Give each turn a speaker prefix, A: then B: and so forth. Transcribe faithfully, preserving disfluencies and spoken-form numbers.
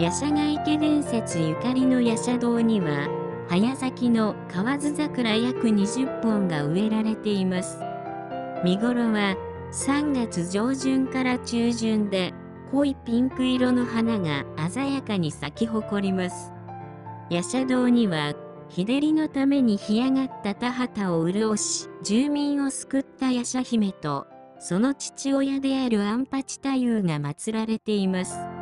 A: 夜叉ヶ池伝説ゆかりの夜叉堂には、早咲きの河津桜約にじゅっぽんが植えられています。見頃はさんがつ上旬から中旬で、濃いピンク色の花が鮮やかに咲き誇ります。夜叉堂には、日照りのために干上がった田畑を潤し、住民を救った夜叉姫と、その父親である安八太夫が祀られています。